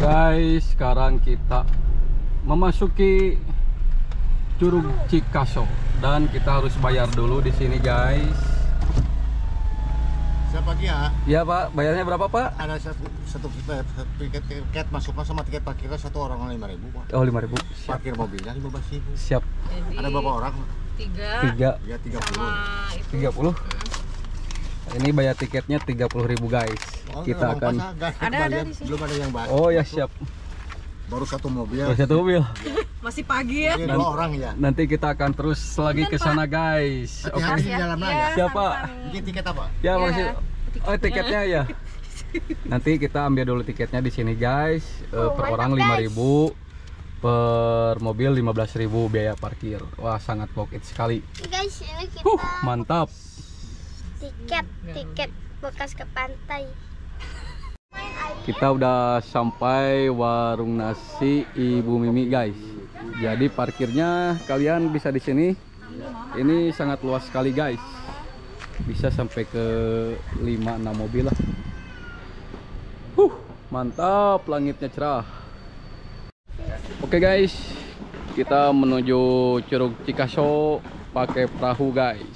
guys, sekarang kita memasuki Curug Cikaso dan kita harus bayar dulu di sini guys. Siapa dia? Iya Pak, bayarnya berapa Pak? Ada satu tiket masuknya sama tiket parkirnya satu orang 5.000 Pak. Oh 5.000. Parkir mobilnya 15.000. Siap. Jadi, ada berapa orang? Tiga. Ya 30. Sama itu. 30. Ini bayar tiketnya 30.000 guys. Oh, Kita akan Ada di sini. Belum ada yang bayar. Oh ya siap. Baru satu mobil. Baru satu mobil. Masih pagi ya. Ini 2 orang ya. Nanti kita akan terus lagi ke sana guys. Oke. Hati-hati di jalan ya. Siapa? Ini tiket apa? Ya Ya, masih. Oh tiketnya ya. Nanti kita ambil dulu tiketnya di sini guys. Per orang 5.000, per mobil 15.000 biaya parkir. Wah sangat pocket sekali. Guys, ini kita Mantap. tiket bekas ke pantai. Kita udah sampai warung nasi Ibu Mimi guys. Jadi parkirnya kalian bisa di sini. Ini sangat luas sekali guys. Bisa sampai ke 5-6 mobil lah. Mantap, langitnya cerah. Oke guys, kita menuju Curug Cikaso pakai perahu guys.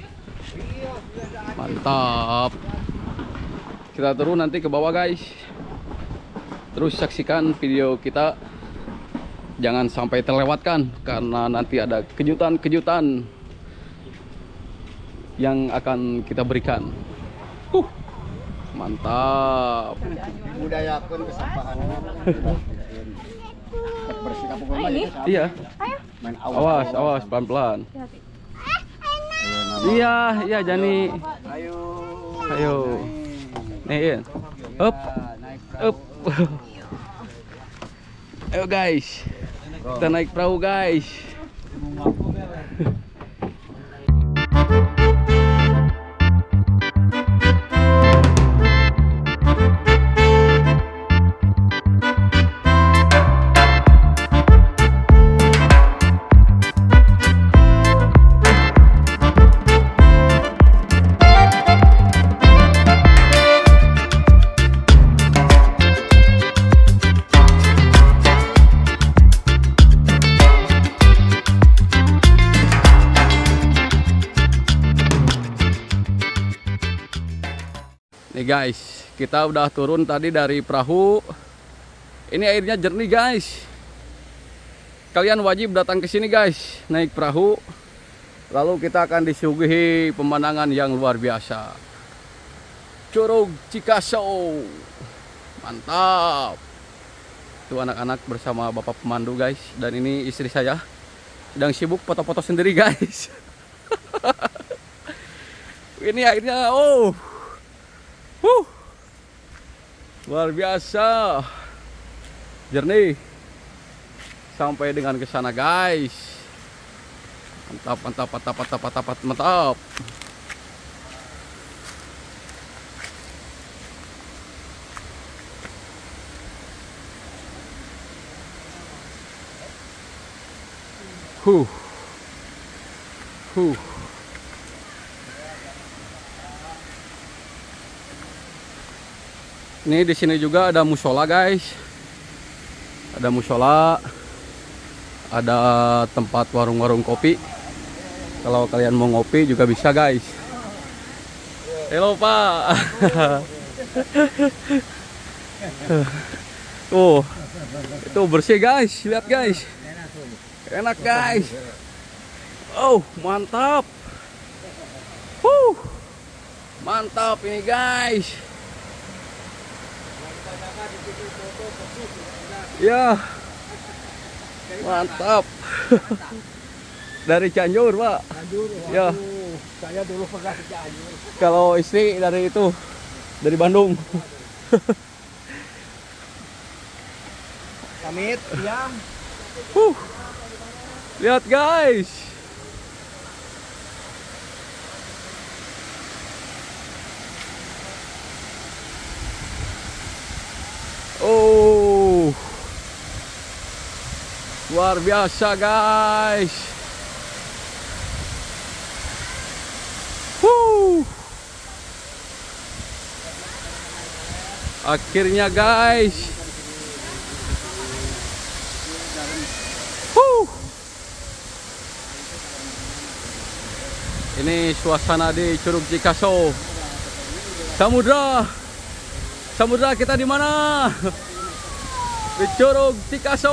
Mantap. Kita turun nanti ke bawah guys. Terus saksikan video kita. Jangan sampai terlewatkan karena nanti ada kejutan-kejutan yang akan kita berikan. Mantap. Budayakeun kesampahan. Bersikap Iya. main Awas, pelan-pelan. Iya, Jani. Ayo. Nih, up. Ayo guys. Kita naik perahu guys. Nih guys, kita udah turun tadi dari perahu. Ini airnya jernih guys. Kalian wajib datang ke sini guys, naik perahu. Lalu kita akan disuguhi pemandangan yang luar biasa. Curug Cikaso. Mantap. Itu anak-anak bersama bapak pemandu guys. Dan ini istri saya sedang sibuk foto-foto sendiri guys. Ini airnya luar biasa, jernih sampai dengan ke sana guys. Mantap. Ini di sini juga ada musola guys. Ada musola. Ada tempat warung-warung kopi. Kalau kalian mau ngopi juga bisa guys. Halo Pak. Tuh. Itu bersih guys, lihat guys. Enak guys. Oh, mantap. Mantap ini guys. Ya, mantap. Dari Cianjur Pak. Ya. Saya dulu pernah ke Cianjur. Kalau istri dari itu, dari Bandung. Pamit, diam. Lihat guys. Luar biasa guys. Akhirnya guys, Ini suasana di Curug Cikaso. Samudra. Samudra, kita di mana? Di Curug Cikaso.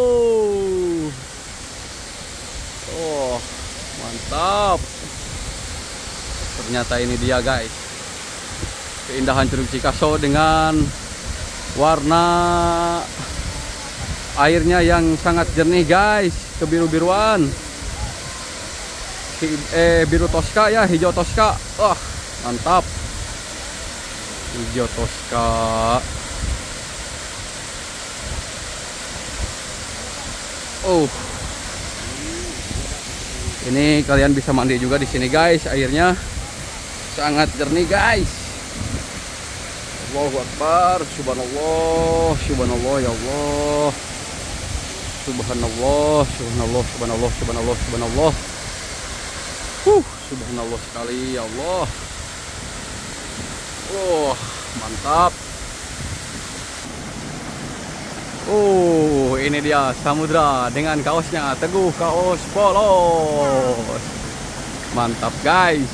Oh, mantap. Ternyata ini dia guys, keindahan Curug Cikaso dengan warna airnya yang sangat jernih guys, kebiru-biruan. Biru toska ya, hijau toska. Wah, mantap. Hijau toska. Ini kalian bisa mandi juga di sini guys, airnya sangat jernih guys. Allahu Akbar, subhanallah, subhanallah ya Allah. Subhanallah, subhanallah, subhanallah, subhanallah, subhanallah. Subhanallah sekali ya Allah. Mantap. Ini dia samudra dengan kaosnya, Teguh Kaos Polos. Mantap guys.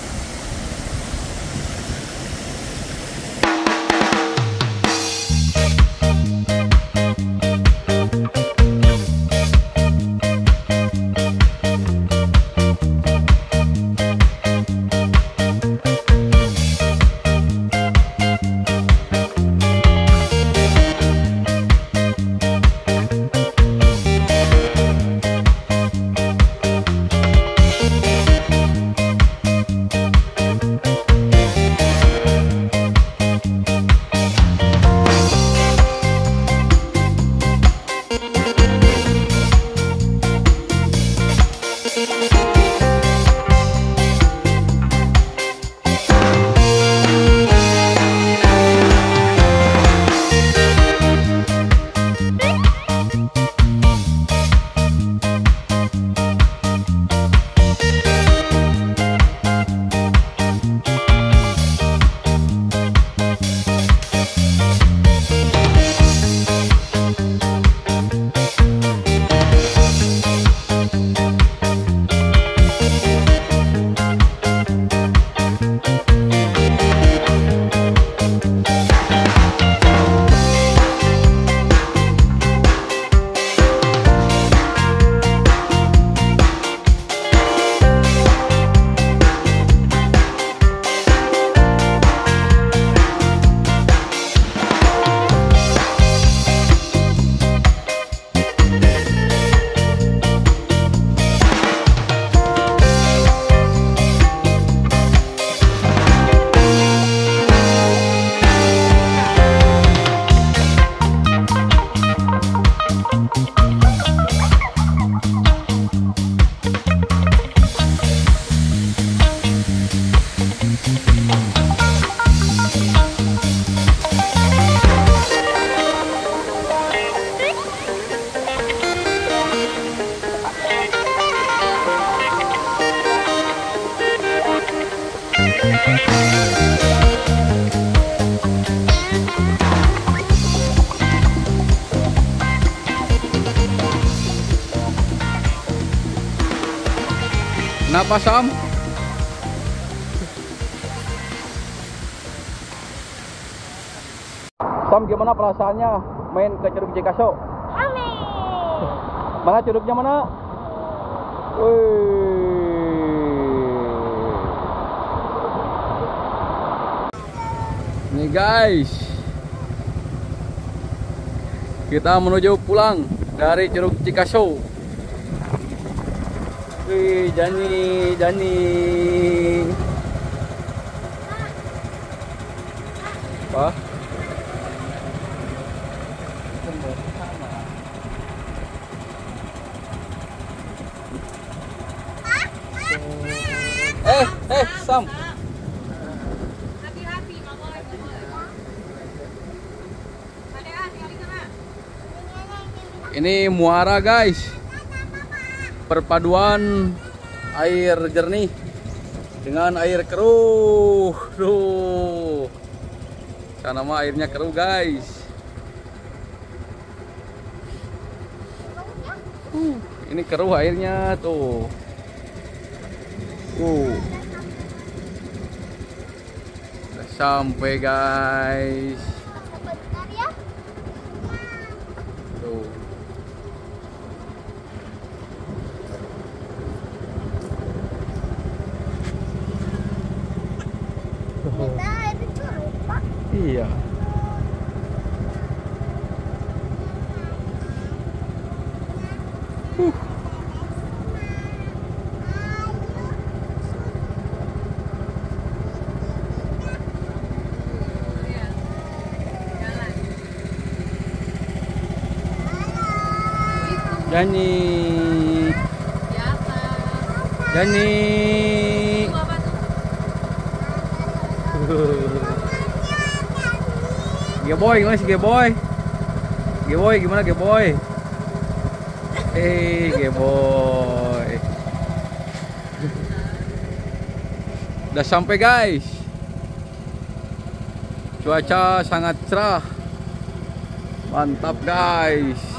Kenapa Sam? Sam, gimana perasaannya main ke Curug Cikaso? Aneh. Mana curugnya mana? Nih guys, kita menuju pulang dari Curug Cikaso. Wih, Jani. Apa? Sam. Hati-hati, nggak boleh. Ini muara guys, perpaduan air jernih dengan air keruh. Duh, sana mah airnya keruh guys. Ini keruh airnya tuh. Udah sampai guys. Sebentar ya. Tuh. Kita itu lupa. Iya. Jani, Jani. Geboy gimana sih Geboy? Geboy gimana Geboy? Geboy. Udah sampai guys. Cuaca sangat cerah. Mantap guys.